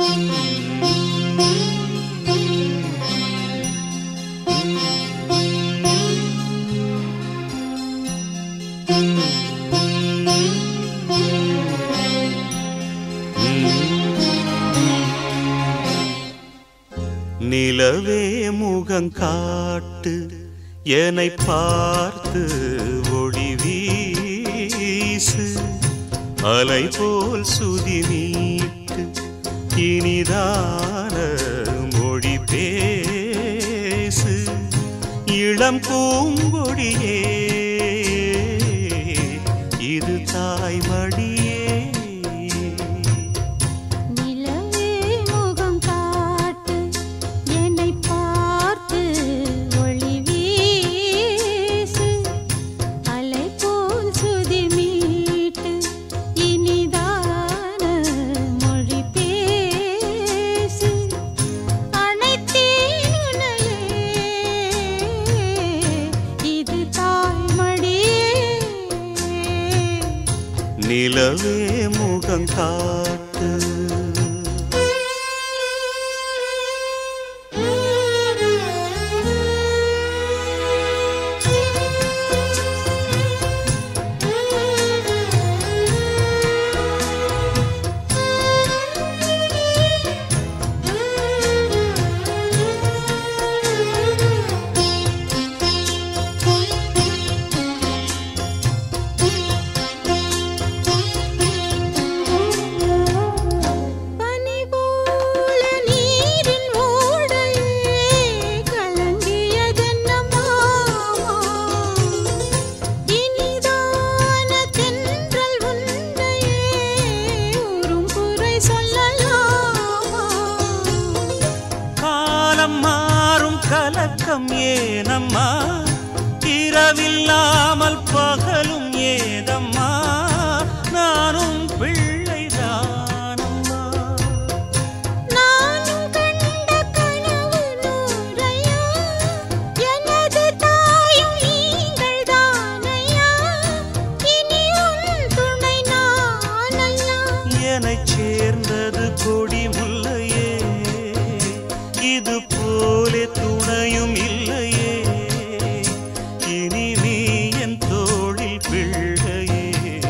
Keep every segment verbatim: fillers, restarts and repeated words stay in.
நிலவே முகங்காட்டு என்னை பார்த்து ஒளி வீசு அலை போல் சுதி நீட்டு இனிதான மொழி பேசு இளம் பூங்கொடியே இது தாய்மடியே நிலவே முகங்காட்டு கலக்கம் ஏனம்மா இரவில்லாமல் பகலும் ஏதம்மா நானும் பிள்ளைதானம்மா நானும் கண்ட கனவு நூறையா எனது தாயும் நீங்கள் தானையா இனி உன் துணை நானல்லா என்னைச் சேர்ந்தது கொடி முல்லையே இது போலே துணையும் இல்லையே இனி நீ என் தோளில் பிள்ளையே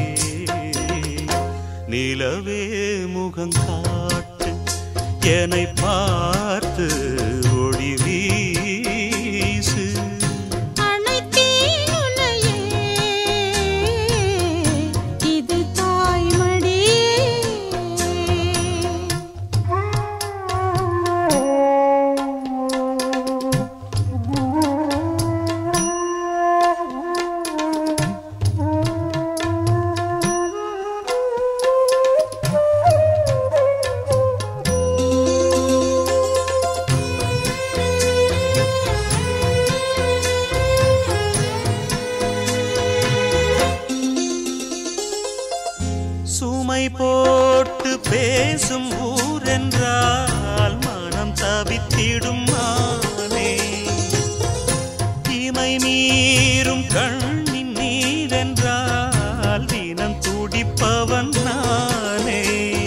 நிலவே முகங்காட்டு என்னை பார்த்து ஒளி வீசு அனைத்தேன் உன்னையே இது தாய்மடியே சுமை போட்டு பேசும் ஊரென்றால் மனம் தவித்திடும் மானே இமை மீறும் கண்ணின் நீரென்றால் தினம் துடிப்பவன் நானே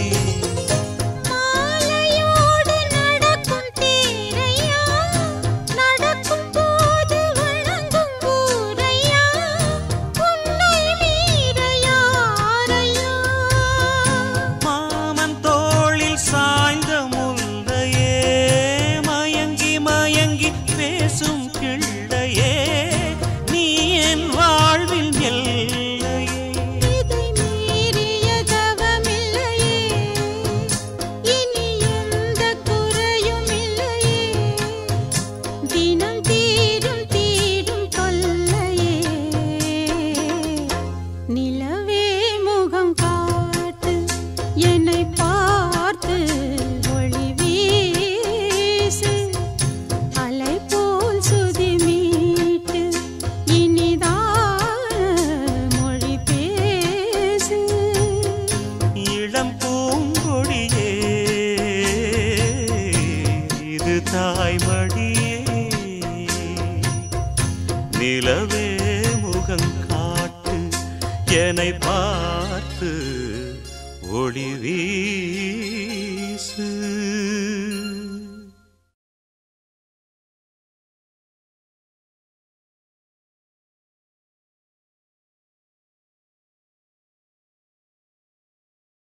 மாலையோடு நடக்கும் தேரையா நடக்கும் போது வணங்கும் ஊரையா உன்னை மீற யாரையா மாமன் தோளில் சாய்ந்த முல்லையே மயங்கி மயங்கி பேசும் கிள்ளையே நீ என் வாழ்வில் எல்லையே இதை மீறிய தவமில்லையே இனி எந்த குறையும் இல்லையே தினம் தீரும் தீரும் தொல்லையே நிலவே முகம் காட்டு என்னை பார்த்து ஒளி வீசு அலை போல் சுதி மீட்டு இனிதான மொழி பேசு இளம் பூங்கொடியே இது தாய்மடியே நிலவே முகங்காட்டு என்னை பார்த்து ஒளி வீசு